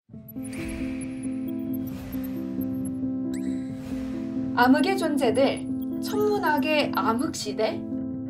암흑의 존재들, 천문학의 암흑시대?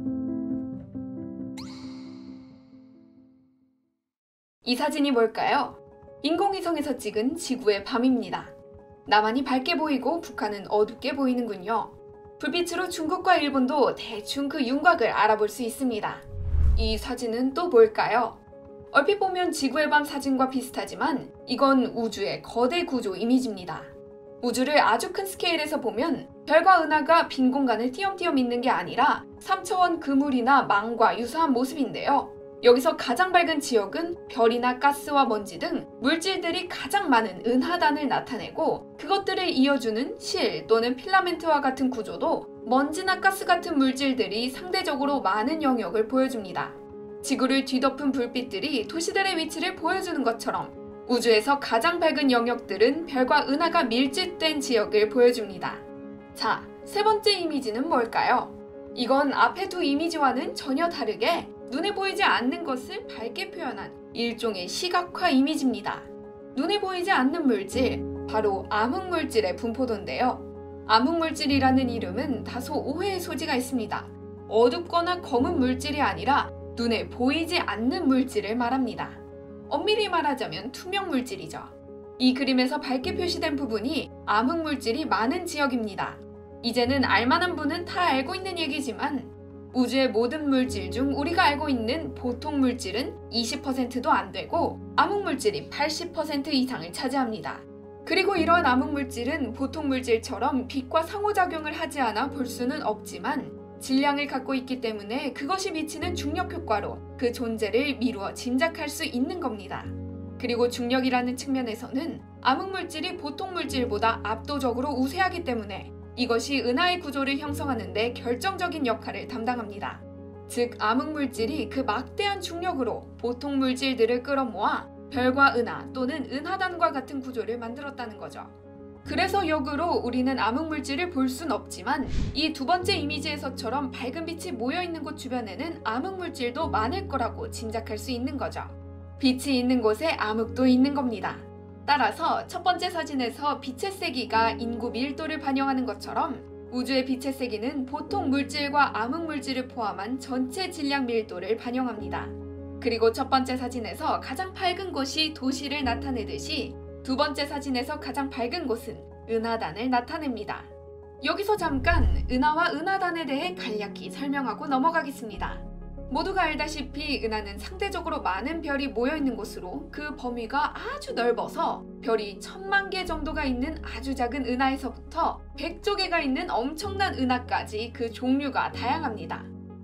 이 사진이 뭘까요? 인공위성에서 찍은 지구의 밤입니다. 남한이 밝게 보이고 북한은 어둡게 보이는군요. 불빛으로 중국과 일본도 대충 그 윤곽을 알아볼 수 있습니다. 이 사진은 또 뭘까요? 얼핏 보면 지구의 밤 사진과 비슷하지만 이건 우주의 거대 구조 이미지입니다. 우주를 아주 큰 스케일에서 보면 별과 은하가 빈 공간을 띄엄띄엄 있는 게 아니라 3차원 그물이나 망과 유사한 모습인데요. 여기서 가장 밝은 지역은 별이나 가스와 먼지 등 물질들이 가장 많은 은하단을 나타내고, 그것들을 이어주는 실 또는 필라멘트와 같은 구조도 먼지나 가스 같은 물질들이 상대적으로 많은 영역을 보여줍니다. 지구를 뒤덮은 불빛들이 도시들의 위치를 보여주는 것처럼 우주에서 가장 밝은 영역들은 별과 은하가 밀집된 지역을 보여줍니다. 자, 세 번째 이미지는 뭘까요? 이건 앞의 두 이미지와는 전혀 다르게 눈에 보이지 않는 것을 밝게 표현한 일종의 시각화 이미지입니다. 눈에 보이지 않는 물질, 바로 암흑물질의 분포도인데요. 암흑물질이라는 이름은 다소 오해의 소지가 있습니다. 어둡거나 검은 물질이 아니라 눈에 보이지 않는 물질을 말합니다. 엄밀히 말하자면 투명 물질이죠. 이 그림에서 밝게 표시된 부분이 암흑물질이 많은 지역입니다. 이제는 알만한 분은 다 알고 있는 얘기지만 우주의 모든 물질 중 우리가 알고 있는 보통 물질은 20%도 안 되고 암흑물질이 80% 이상을 차지합니다. 그리고 이러한 암흑물질은 보통 물질처럼 빛과 상호작용을 하지 않아 볼 수는 없지만 질량을 갖고 있기 때문에 그것이 미치는 중력 효과로 그 존재를 미루어 짐작할 수 있는 겁니다. 그리고 중력이라는 측면에서는 암흑물질이 보통 물질보다 압도적으로 우세하기 때문에 이것이 은하의 구조를 형성하는 데 결정적인 역할을 담당합니다. 즉, 암흑물질이 그 막대한 중력으로 보통 물질들을 끌어모아 별과 은하 또는 은하단과 같은 구조를 만들었다는 거죠. 그래서 역으로 우리는 암흑물질을 볼 순 없지만 이 두 번째 이미지에서처럼 밝은 빛이 모여있는 곳 주변에는 암흑물질도 많을 거라고 짐작할 수 있는 거죠. 빛이 있는 곳에 암흑도 있는 겁니다. 따라서 첫 번째 사진에서 빛의 세기가 인구 밀도를 반영하는 것처럼 우주의 빛의 세기는 보통 물질과 암흑물질을 포함한 전체 질량 밀도를 반영합니다. 그리고 첫 번째 사진에서 가장 밝은 곳이 도시를 나타내듯이 두 번째 사진에서 가장 밝은 곳은 은하단을 나타냅니다. 여기서 잠깐 은하와 은하단에 대해 간략히 설명하고 넘어가겠습니다. 모두가 알다시피 은하는 상대적으로 많은 별이 모여있는 곳으로 그 범위가 아주 넓어서 별이 1000만 개 정도가 있는 아주 작은 은하에서부터 100조 개가 있는 엄청난 은하까지 그 종류가 다양합니다.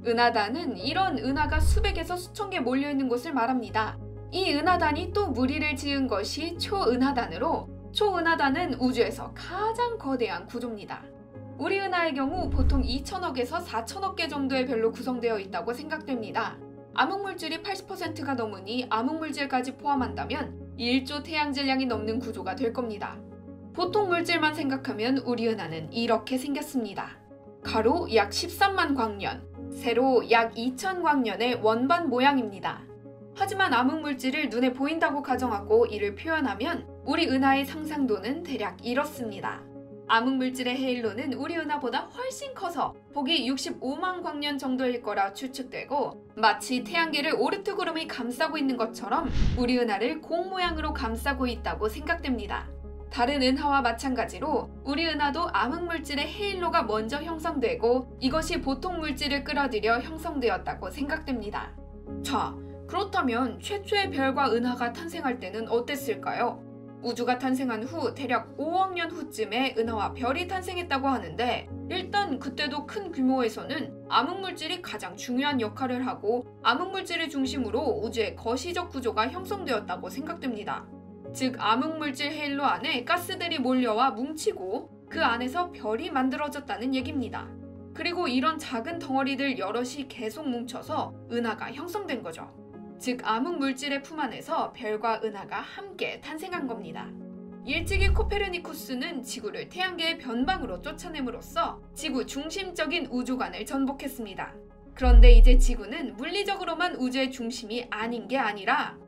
은하단은 이런 은하가 수백에서 수천 개 몰려있는 곳을 말합니다. 이 은하단이 또 무리를 지은 것이 초은하단으로, 초은하단은 우주에서 가장 거대한 구조입니다. 우리 은하의 경우 보통 2000억에서 4000억 개 정도의 별로 구성되어 있다고 생각됩니다. 암흑물질이 80%가 넘으니 암흑물질까지 포함한다면 1조 태양질량이 넘는 구조가 될 겁니다. 보통 물질만 생각하면 우리 은하는 이렇게 생겼습니다. 가로 약 13만 광년, 세로 약 2000광년의 원반 모양입니다. 하지만 암흑물질을 눈에 보인다고 가정하고 이를 표현하면 우리 은하의 상상도는 대략 이렇습니다. 암흑물질의 헤일로는 우리 은하보다 훨씬 커서 폭이 65만 광년 정도일 거라 추측되고, 마치 태양계를 오르트 구름이 감싸고 있는 것처럼 우리 은하를 공 모양으로 감싸고 있다고 생각됩니다. 다른 은하와 마찬가지로 우리 은하도 암흑물질의 헤일로가 먼저 형성되고 이것이 보통 물질을 끌어들여 형성되었다고 생각됩니다. 자, 그렇다면 최초의 별과 은하가 탄생할 때는 어땠을까요? 우주가 탄생한 후 대략 5억 년 후쯤에 은하와 별이 탄생했다고 하는데, 일단 그때도 큰 규모에서는 암흑물질이 가장 중요한 역할을 하고 암흑물질을 중심으로 우주의 거시적 구조가 형성되었다고 생각됩니다. 즉, 암흑물질 헤일로 안에 가스들이 몰려와 뭉치고 그 안에서 별이 만들어졌다는 얘기입니다. 그리고 이런 작은 덩어리들 여럿이 계속 뭉쳐서 은하가 형성된 거죠. 즉, 암흑물질의 품 안에서 별과 은하가 함께 탄생한 겁니다. 일찍이 코페르니쿠스는 지구를 태양계의 변방으로 쫓아냄으로써 지구 중심적인 우주관을 전복했습니다. 그런데 이제 지구는 물리적으로만 우주의 중심이 아닌 게 아니라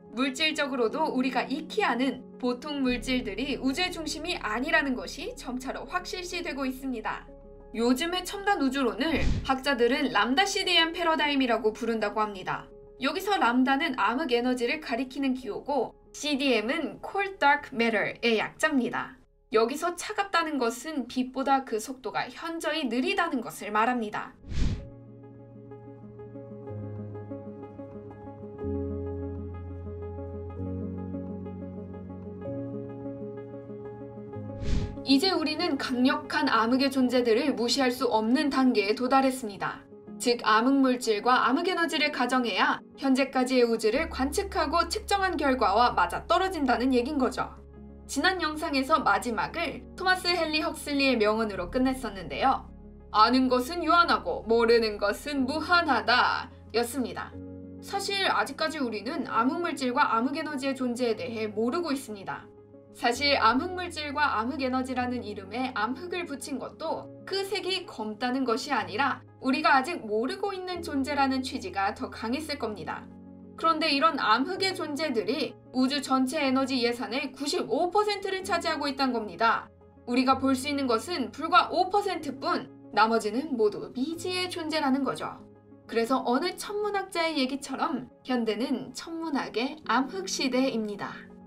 물질적으로도 우리가 익히 아는 보통 물질들이 우주의 중심이 아니라는 것이 점차로 확실시되고 있습니다. 요즘의 첨단 우주론을 학자들은 람다 CDM 패러다임이라고 부른다고 합니다. 여기서 람다는 암흑 에너지를 가리키는 기호고 CDM은 Cold Dark Matter의 약자입니다. 여기서 차갑다는 것은 빛보다 그 속도가 현저히 느리다는 것을 말합니다. 이제 우리는 강력한 암흑의 존재들을 무시할 수 없는 단계에 도달했습니다. 즉, 암흑물질과 암흑에너지를 가정해야 현재까지의 우주를 관측하고 측정한 결과와 맞아떨어진다는 얘긴 거죠. 지난 영상에서 마지막을 토마스 헨리 헉슬리의 명언으로 끝냈었는데요. 아는 것은 유한하고 모르는 것은 무한하다 였습니다. 사실 아직까지 우리는 암흑물질과 암흑에너지의 존재에 대해 모르고 있습니다. 사실 암흑물질과 암흑에너지라는 이름에 암흑을 붙인 것도 그 색이 검다는 것이 아니라 우리가 아직 모르고 있는 존재라는 취지가 더 강했을 겁니다. 그런데 이런 암흑의 존재들이 우주 전체 에너지 예산의 95%를 차지하고 있다는 겁니다. 우리가 볼 수 있는 것은 불과 5%뿐 나머지는 모두 미지의 존재라는 거죠. 그래서 어느 천문학자의 얘기처럼 현대는 천문학의 암흑 시대입니다.